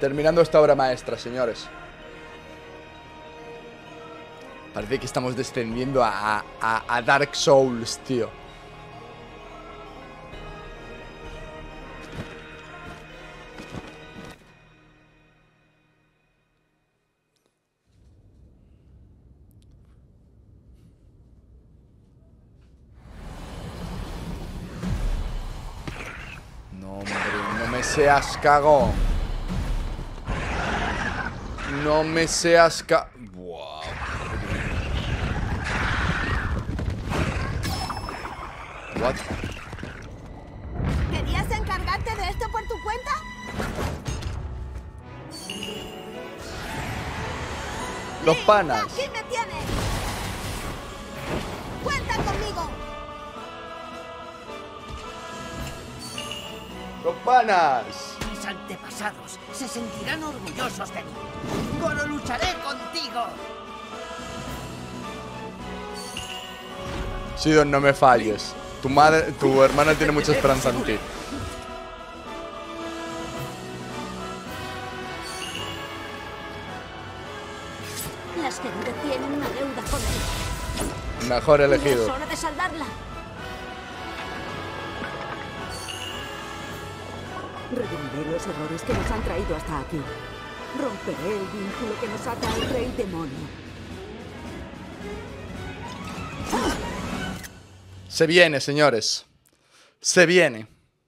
Terminando esta obra maestra, señores. Parece que estamos descendiendo a Dark Souls, tío. No, hombre, no me seas cagón. No me seas Wow. What? ¿Querías encargarte de esto por tu cuenta? Los panas. Aquí me tienes. Cuenta conmigo. Los panas. Mis antepasados se sentirán orgullosos de mí. ¡Goro, lucharé contigo! Sidon, no me falles. Tu hermana tiene mucha esperanza en ti. Las Gerudo tienen una deuda con él. Mejor Es elegido. hora de saldarla. Redimiré los errores que nos han traído hasta aquí. Romperé el vínculo que nos ata al rey demonio. Se viene, señores. Se viene.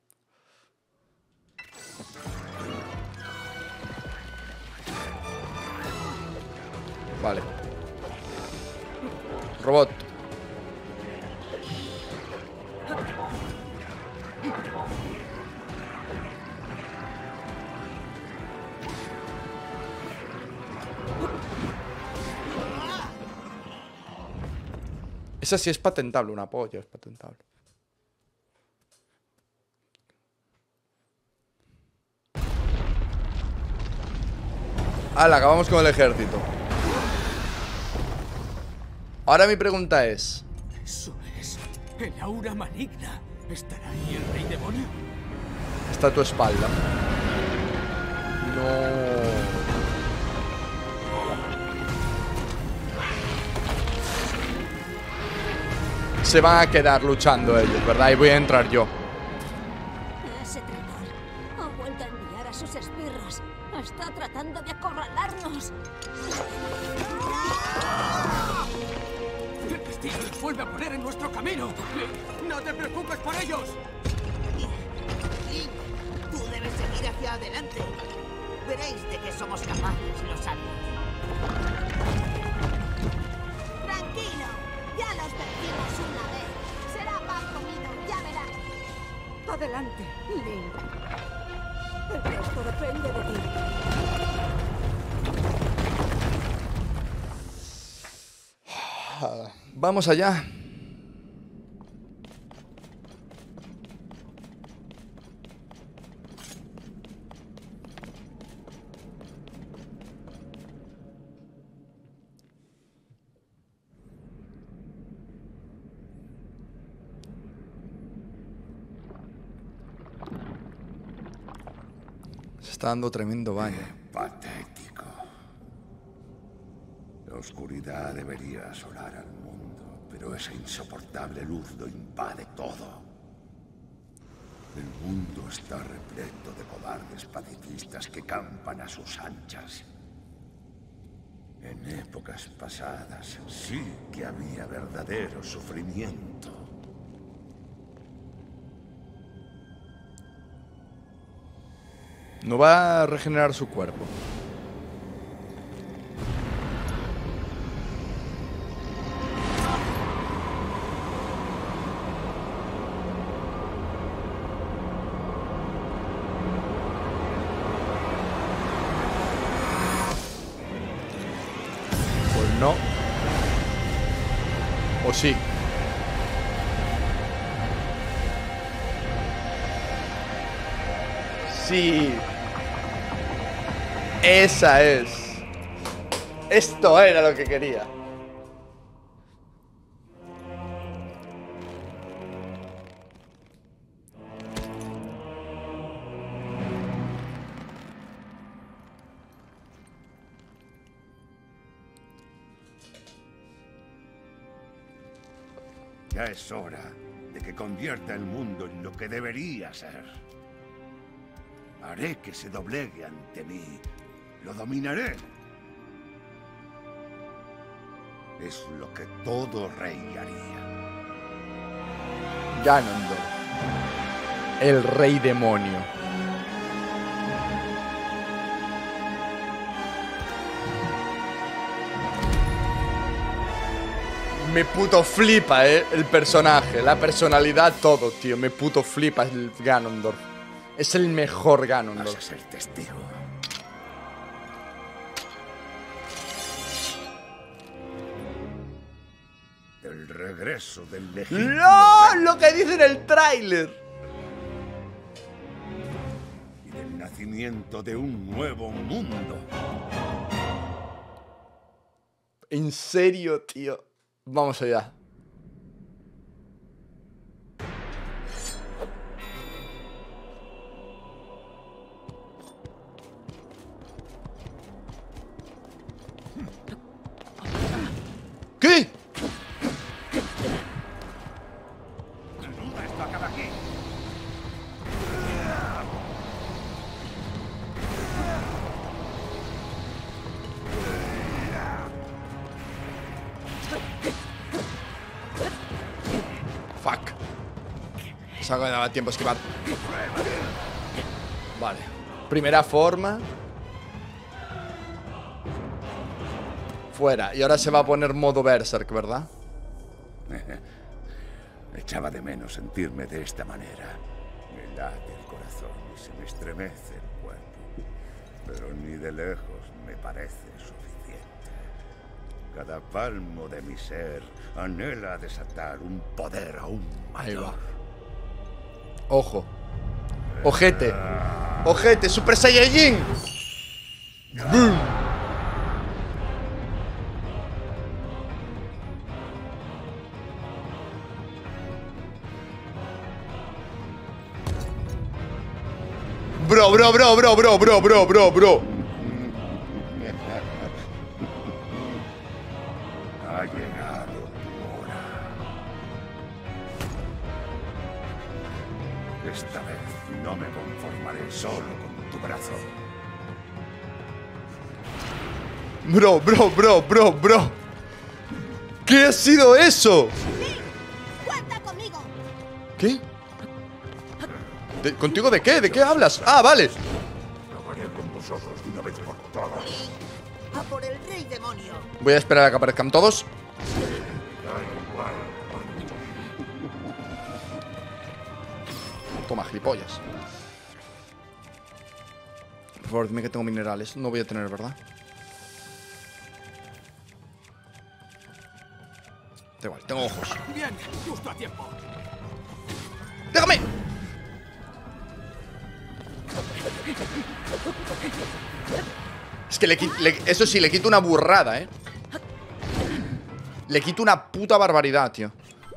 Vale. Robot. Esa sí es patentable, una polla, es patentable. ¡Hala! Acabamos con el ejército. Ahora mi pregunta es... Eso es. El aura maligna. ¿Estará ahí el rey demonio? Está a tu espalda. No... Se van a quedar luchando ellos, ¿verdad? Y voy a entrar yo. Ese traidor ha vuelto a enviar a sus esbirros. Está tratando de acorralarnos. ¡El destino los vuelve a poner en nuestro camino! ¡No te preocupes por ellos! Y tú debes seguir hacia adelante. Veréis de qué somos capaces los sabios. Tranquilo, ya los vencimos una vez. Será pan comido, ya verás. Adelante, Link. El resto depende de ti. Vamos allá. Se está dando tremendo baño. Patético. La oscuridad debería asolar al mundo, pero esa insoportable luz lo invade todo. El mundo está repleto de cobardes pacifistas que campan a sus anchas. En épocas pasadas sí que había verdadero sufrimiento. No va a regenerar su cuerpo. Pues no. O sí. Sí. Esa es. Esto era lo que quería. Ya es hora de que convierta el mundo en lo que debería ser. Haré que se doblegue ante mí. Lo dominaré. Es lo que todo rey haría. Ganondorf, el rey demonio. Me puto flipa, el personaje, la personalidad, todo, tío. Me puto flipa el Ganondorf. Es el mejor Ganondorf. Vas a ser testigo. Del regreso del legítimo. ¡No! Lo que dice en el tráiler. Y del nacimiento de un nuevo mundo. En serio, tío. Vamos allá. ¿Qué? Esto acaba aquí. Fuck. Se ha dado tiempo a esquivar. Vale. Primera forma. Fuera. Y ahora se va a poner modo Berserk, ¿verdad? Echaba de menos sentirme de esta manera. Me late el corazón y se me estremece el cuerpo. Pero ni de lejos me parece suficiente. Cada palmo de mi ser anhela desatar un poder aún Ahí va. mayor. Ojo. Ojete. Ojete. Super Saiyajin. Boom. Bro. Ha llegado tu hora. Esta vez no me conformaré solo con tu brazo. Bro. ¿Qué ha sido eso? ¡Cuenta conmigo! ¿Qué? ¿Contigo de qué? ¿De qué hablas? Ah, vale. Acabaré con vosotros de una vez por todas. ¡A por el rey demonio! Voy a esperar a que aparezcan todos. Toma, gilipollas. Por favor, dime que tengo minerales. No voy a tener, ¿verdad? Da igual, tengo ojos. Bien, justo a tiempo. ¡Déjame! Es que eso sí, le quito una burrada, ¿eh? Le quito una puta barbaridad, tío.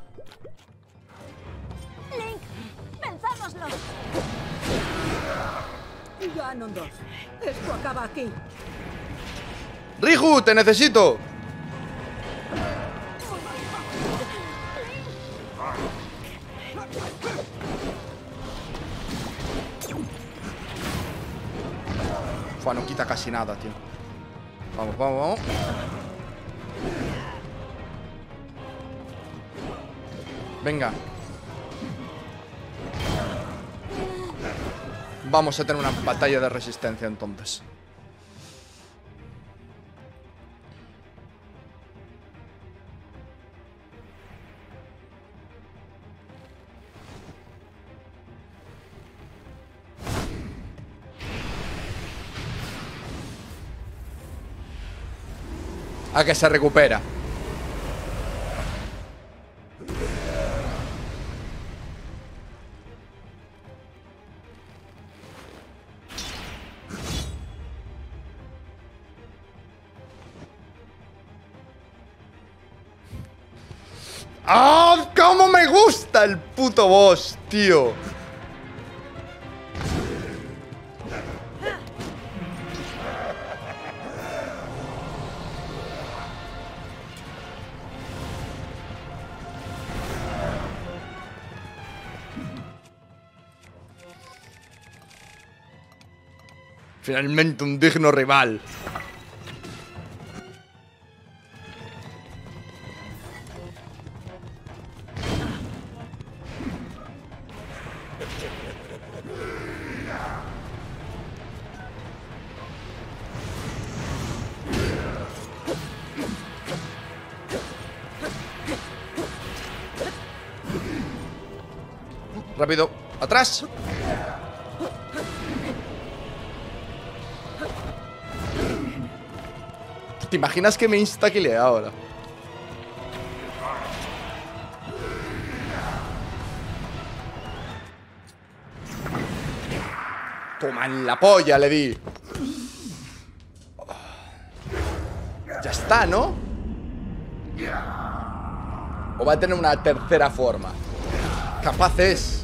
¡Link! ¡Venzámoslo! Ganondorf, esto acaba aquí. ¡Riju, te necesito! Fua, no quita casi nada, tío. Vamos. Venga. Vamos a tener una batalla de resistencia entonces. A que se recupera. ¡Ah! ¡Cómo me gusta el puto boss, tío! Finalmente un digno rival. Rápido, atrás. ¿Te imaginas que me insta-killea ahora? Toma en la polla, le di. Ya está, ¿no? O va a tener una tercera forma. Capaz es.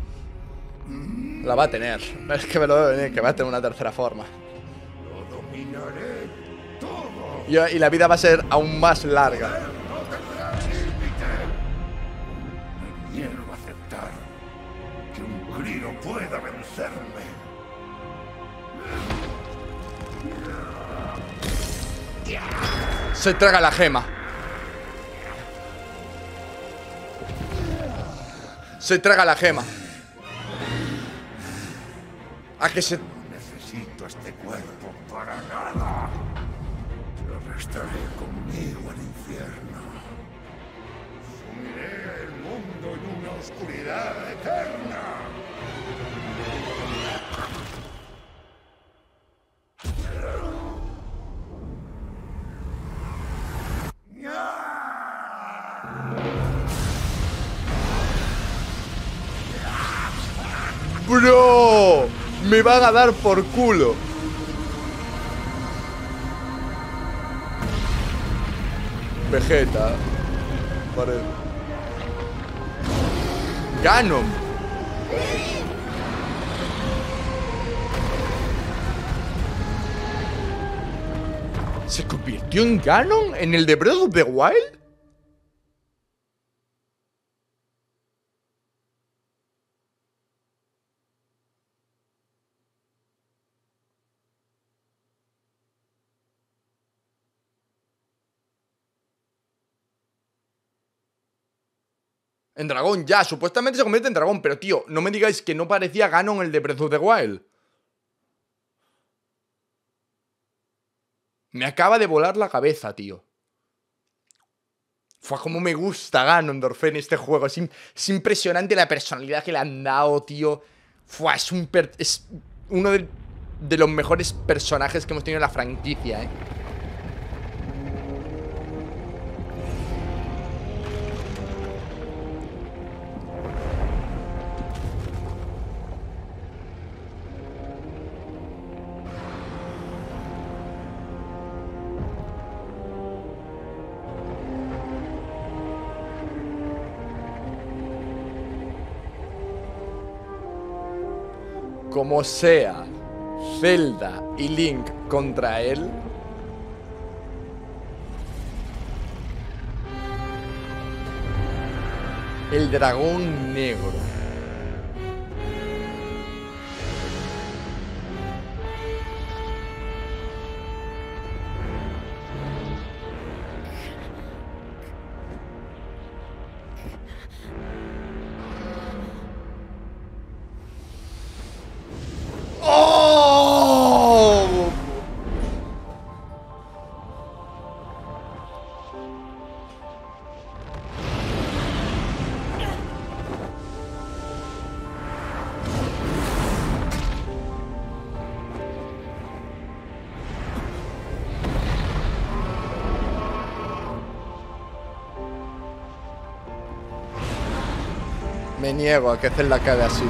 La va a tener. Es que me lo veo venir, que va a tener una tercera forma. Lo dominaré todo. Y la vida va a ser aún más larga. No tendrá límite. Me niego a aceptar que un crío pueda vencerme. Se traga la gema. Se traga la gema. A que se... No necesito este cuerpo para nada. Lo arrastraré conmigo al infierno. Sumiré el mundo en una oscuridad eterna. ¡Bro! Me van a dar por culo. Vegeta. Vale. Ganon. ¿Se convirtió en Ganon en el de Breath of the Wild? En dragón, ya, supuestamente se convierte en dragón. Pero, tío, no me digáis que no parecía Ganon el de Breath of the Wild. Me acaba de volar la cabeza, tío. Fue como me gusta Ganondorf en este juego. Es impresionante la personalidad que le han dado, tío. Fue, es uno de los mejores personajes que hemos tenido en la franquicia, Como sea Zelda y Link contra él, el dragón negro. ¡Oh! Me niego a que Zelda acabe así.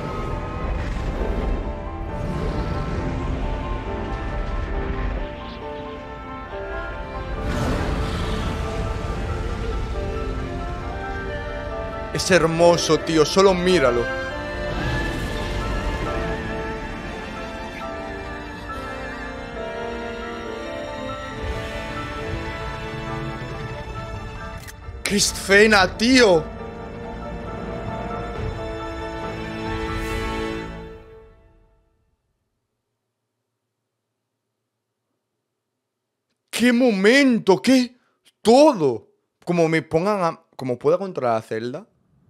Es hermoso, tío, solo míralo. ¡Qué escena, tío! ¡Qué momento! ¡Qué todo! Como me pongan a... Como pueda controlar a Zelda.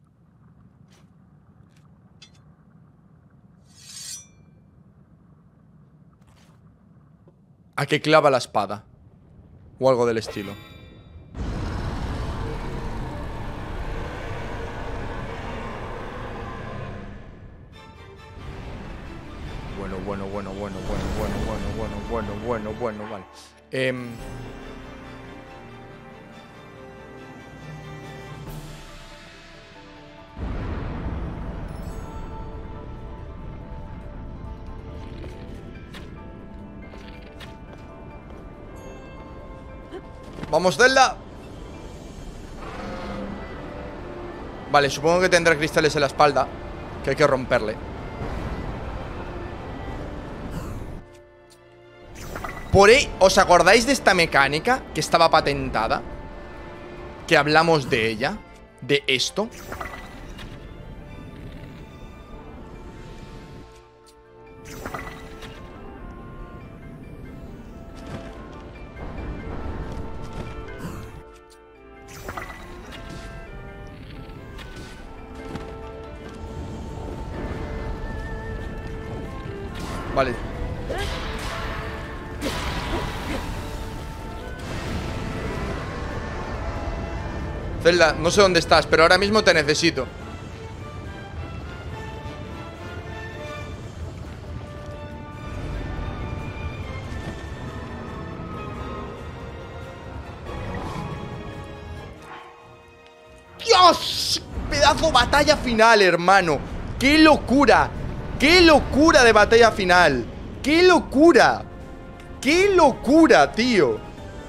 A que clava la espada. O algo del estilo. Bueno, vale. Vamos, Zelda. Vale, supongo que tendrá cristales en la espalda, que hay que romperle. Por ahí, ¿os acordáis de esta mecánica que estaba patentada? Que hablamos de ella. De esto. Vale. Zelda, no sé dónde estás, pero ahora mismo te necesito. ¡Dios! Pedazo batalla final, hermano. ¡Qué locura! ¡Qué locura de batalla final! ¡Qué locura! ¡Qué locura, tío!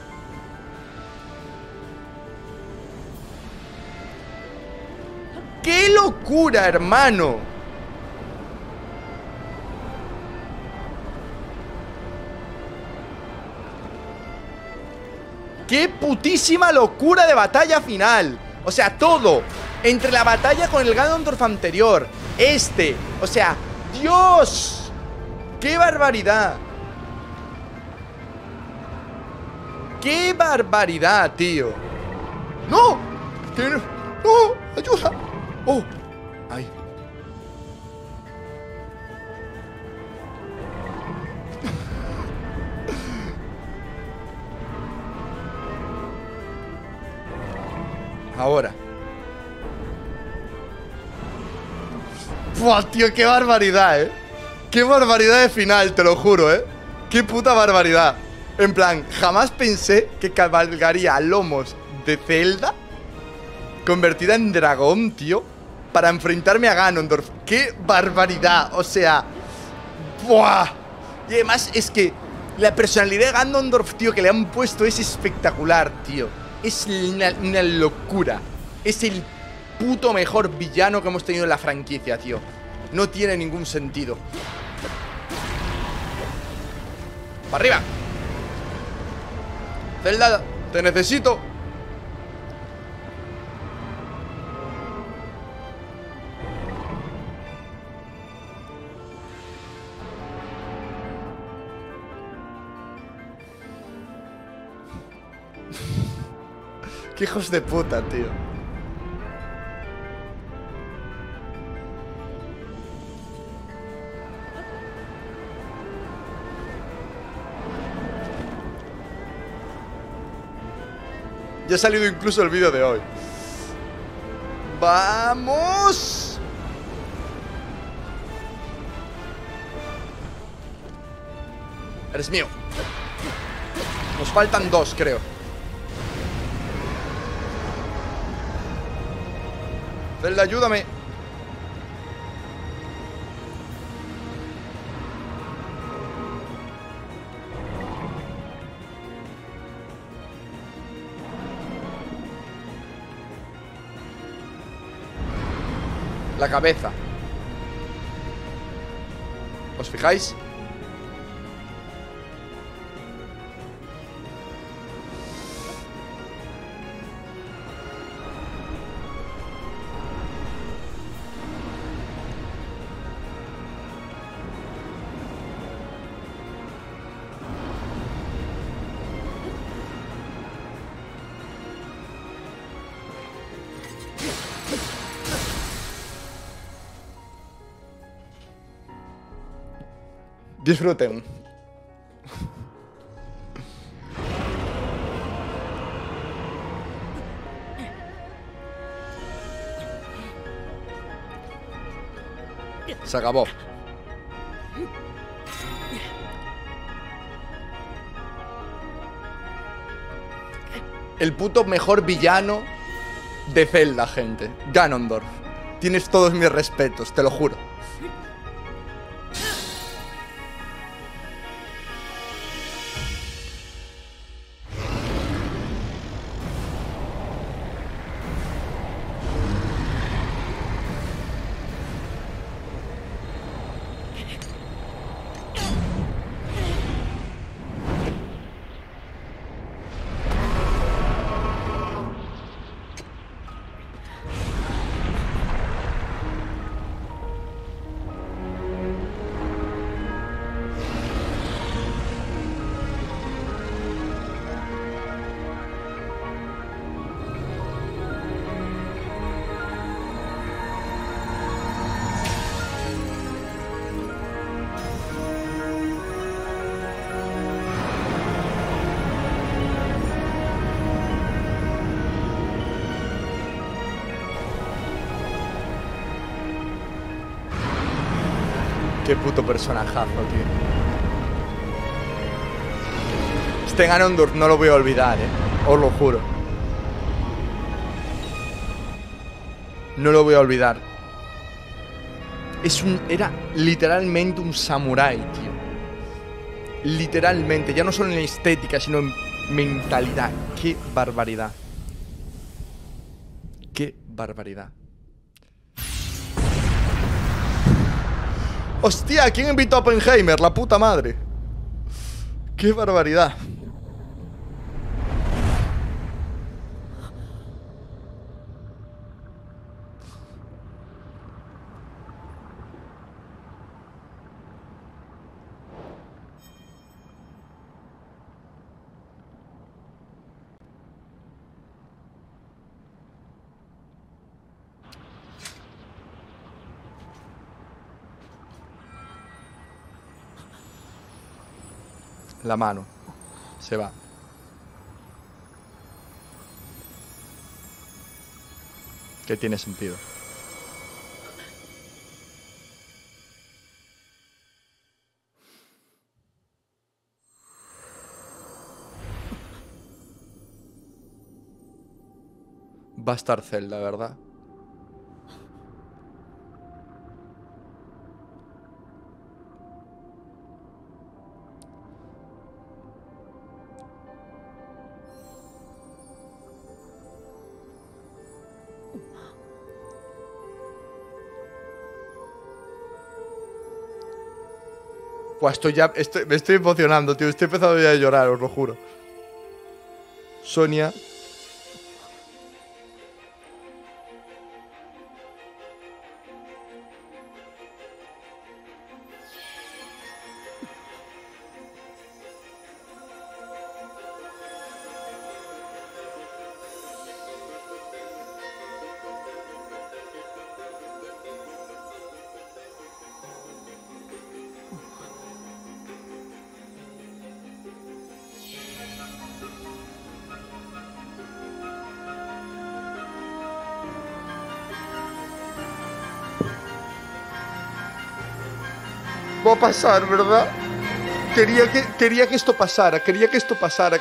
¡Qué locura, hermano! ¡Qué putísima locura de batalla final! O sea, todo. Entre la batalla con el Ganondorf anterior, o sea, ¡Dios! ¡Qué barbaridad! ¡Qué barbaridad, tío! ¡No! ¡Que no! ¡No! ¡Ayuda! ¡Oh! ¡Ay! Ahora. ¡Buah, tío! ¡Qué barbaridad, eh! ¡Qué barbaridad de final, te lo juro, eh! ¡Qué puta barbaridad! En plan, jamás pensé que cabalgaría a lomos de Zelda convertida en dragón, tío, para enfrentarme a Ganondorf. ¡Qué barbaridad! O sea... ¡buah! Y además es que la personalidad de Ganondorf, tío, que le han puesto es espectacular, tío. Es una locura. Es el puto mejor villano que hemos tenido en la franquicia, tío. No tiene ningún sentido. ¡Para arriba! Zelda, te necesito. Qué hijos de puta, tío. Ya ha salido incluso el vídeo de hoy. ¡Vamos! Eres mío. Nos faltan dos, creo. Zelda, ayúdame. La cabeza. ¿Os fijáis? Disfruten. Se acabó. El puto mejor villano de Zelda, gente. Ganondorf. Tienes todos mis respetos, te lo juro. Qué puto personajazo, tío. Este Ganondorf no lo voy a olvidar, os lo juro. No lo voy a olvidar. Era literalmente un samurái, tío. Literalmente, ya no solo en estética, sino en mentalidad. Qué barbaridad. Qué barbaridad. Hostia, ¿quién invitó a Oppenheimer? La puta madre. Qué barbaridad. La mano. Se va. Que tiene sentido. Va a estar Zelda, ¿verdad? Pues me estoy emocionando, tío. Estoy empezando ya a llorar, os lo juro. Sonia. Va a pasar, ¿verdad? Quería que esto pasara. Quería que esto pasara.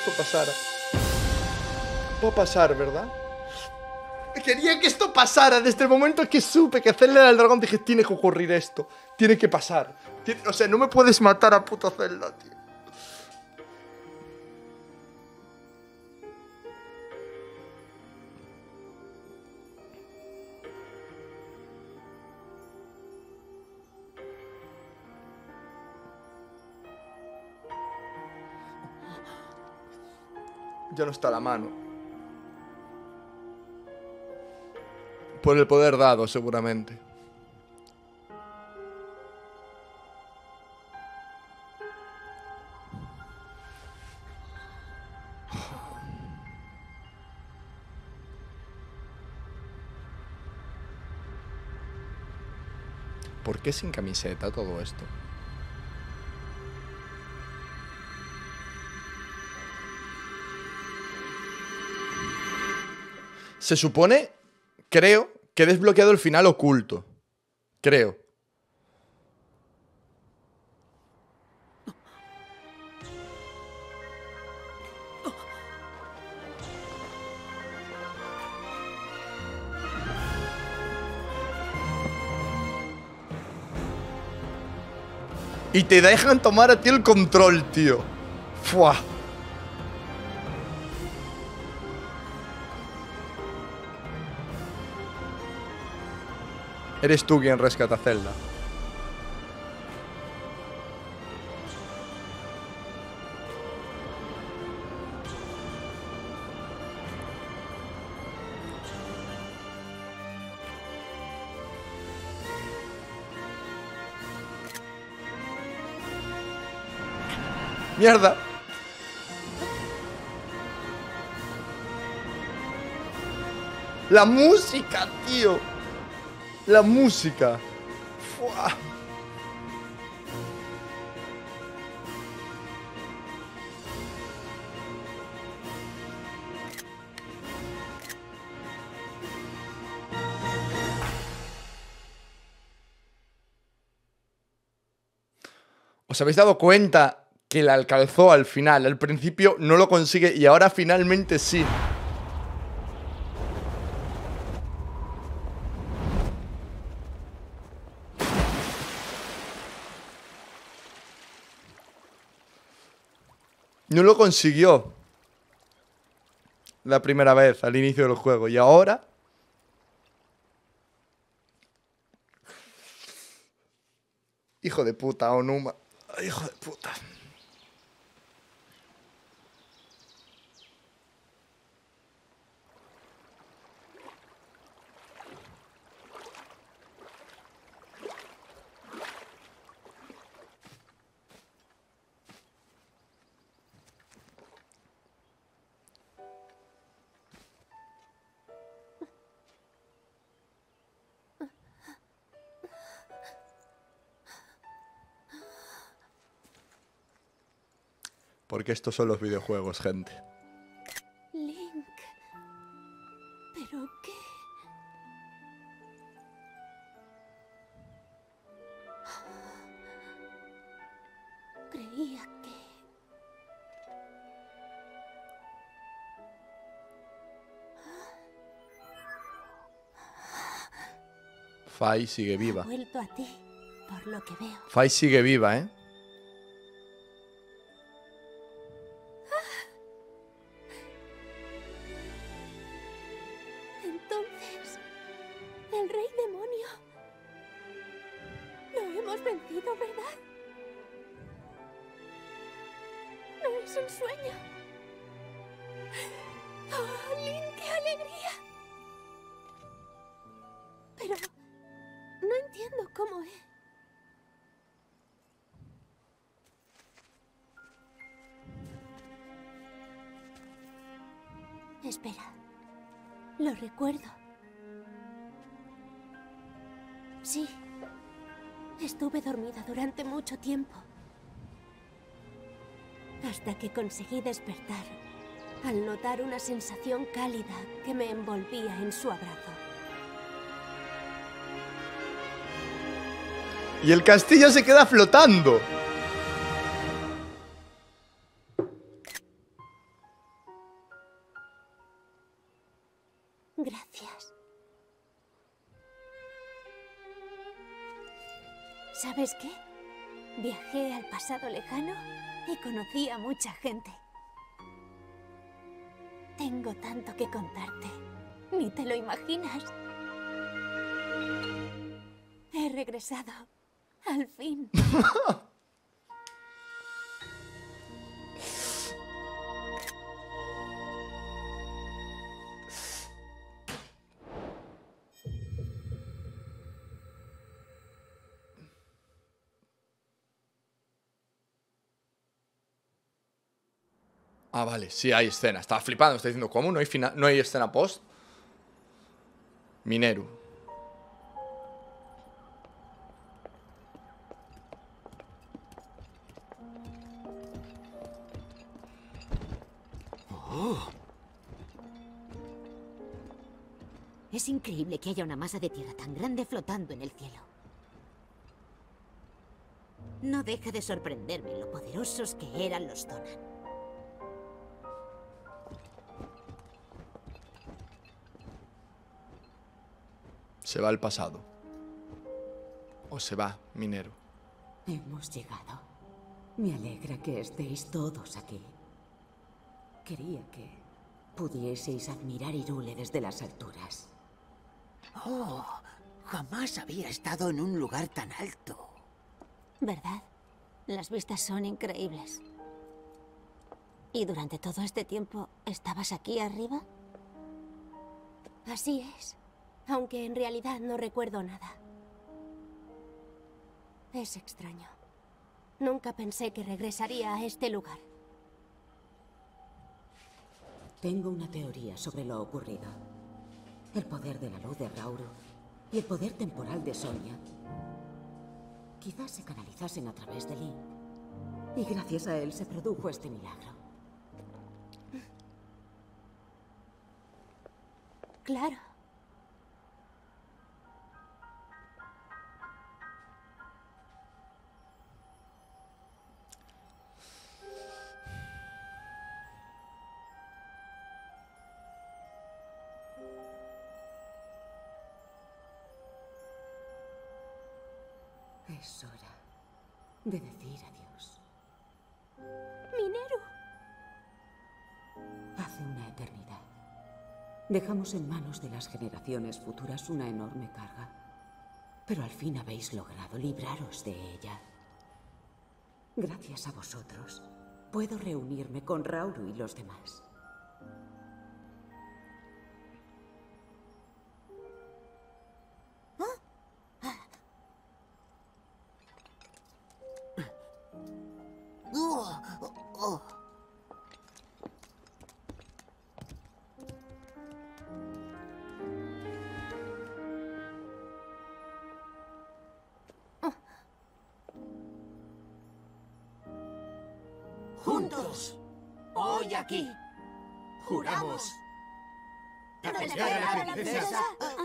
Va a pasar, ¿verdad? Quería que esto pasara. Desde el momento que supe que Zelda era el dragón, dije, tiene que ocurrir esto. Tiene que pasar. O sea, no me puedes matar a puta Zelda, tío. Ya no está la mano. Por el poder dado, seguramente. ¿Por qué sin camiseta todo esto? Se supone, creo, que he desbloqueado el final oculto. Creo. Y te dejan tomar a ti el control, tío. Fua. Eres tú quien rescata a Zelda. ¡Mierda! La música, tío. La música. Fua. ¿Os habéis dado cuenta que la alcanzó al final? Al principio no lo consigue y ahora finalmente sí. No lo consiguió la primera vez al inicio del juego. Y ahora... Hijo de puta, Onuma. Hijo de puta. Porque estos son los videojuegos, gente. Link. ¿Pero qué? Creía que... Fai sigue viva. Ha vuelto a ti, por lo que veo. Fai sigue viva, ¿eh? Entonces, el rey demonio... Lo hemos vencido, ¿verdad? No es un sueño. ¡Oh, Link, qué alegría! Pero no entiendo cómo es. Espera. Lo recuerdo. Sí. Estuve dormida durante mucho tiempo. Hasta que conseguí despertar al notar una sensación cálida que me envolvía en su abrazo. Y el castillo se queda flotando. Gracias. ¿Sabes qué? Viajé al pasado lejano y conocí a mucha gente. Tengo tanto que contarte. Ni te lo imaginas. He regresado. Al fin. Ah, vale, sí, hay escena. Estaba flipando, está diciendo, ¿cómo? ¿No hay escena post? Mineru. Es increíble que haya una masa de tierra tan grande flotando en el cielo. No deja de sorprenderme lo poderosos que eran los Donan. Se va al pasado. O se va, minero. Hemos llegado. Me alegra que estéis todos aquí. Quería que pudieseis admirar Hyrule desde las alturas. Oh, jamás había estado en un lugar tan alto. ¿Verdad? Las vistas son increíbles. ¿Y durante todo este tiempo estabas aquí arriba? Así es, aunque en realidad no recuerdo nada. Es extraño. Nunca pensé que regresaría a este lugar. Tengo una teoría sobre lo ocurrido. El poder de la luz de Rauru y el poder temporal de Sonia quizás se canalizasen a través de Link. Y gracias a él se produjo este milagro. Claro. Es hora de decir adiós. ¡Minero! Hace una eternidad. Dejamos en manos de las generaciones futuras una enorme carga. Pero al fin habéis logrado libraros de ella. Gracias a vosotros, puedo reunirme con Rauru y los demás. Juntos, hoy aquí, juramos ¿Apoyar a la princesa?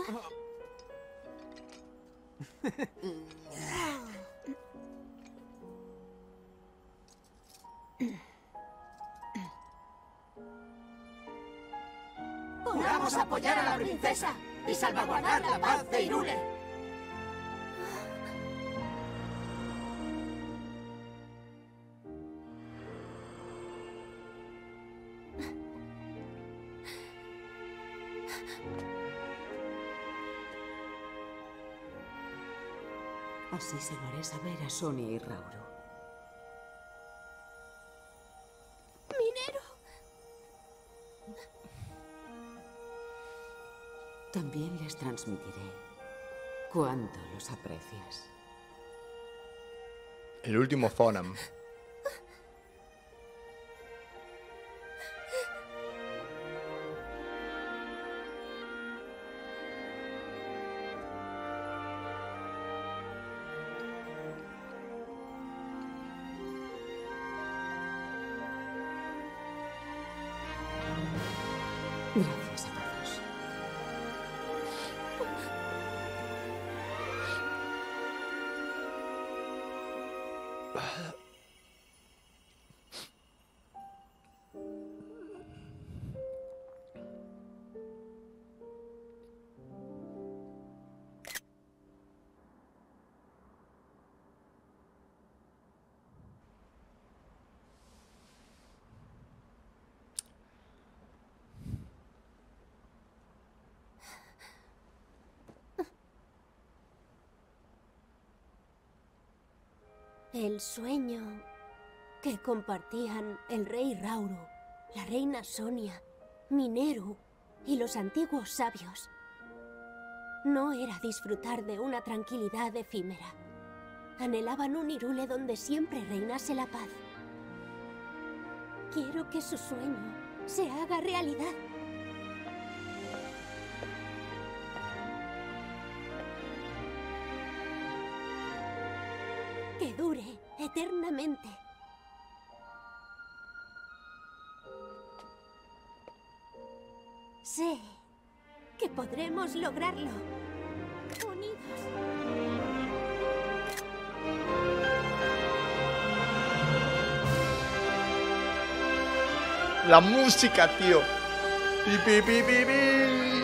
Juramos apoyar a la princesa y salvaguardar la paz de Hyrule. Así se lo haré saber a Sonia y Rauru. ¡Minero! También les transmitiré cuánto los aprecias. El último Fonam. Gracias a todos. El sueño que compartían el rey Rauru, la reina Sonia, Mineru y los antiguos sabios no era disfrutar de una tranquilidad efímera. Anhelaban un Hyrule donde siempre reinase la paz. Quiero que su sueño se haga realidad. Que dure eternamente. Sé que podremos lograrlo. Unidos. La música, tío. Pi, pi, pi, pi, pi.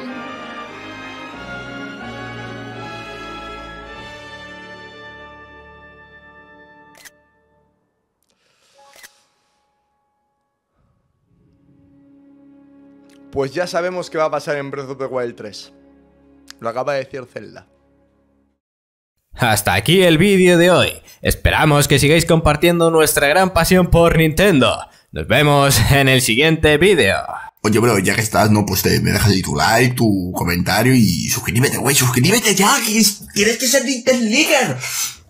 Pues ya sabemos qué va a pasar en Breath of the Wild 3. Lo acaba de decir Zelda. Hasta aquí el vídeo de hoy. Esperamos que sigáis compartiendo nuestra gran pasión por Nintendo. Nos vemos en el siguiente vídeo. Oye, bro, ya que estás, ¿no? Pues me dejas ahí tu like, tu comentario y suscríbete, güey, suscríbete ya, que tienes que ser Nintendo Leaguer.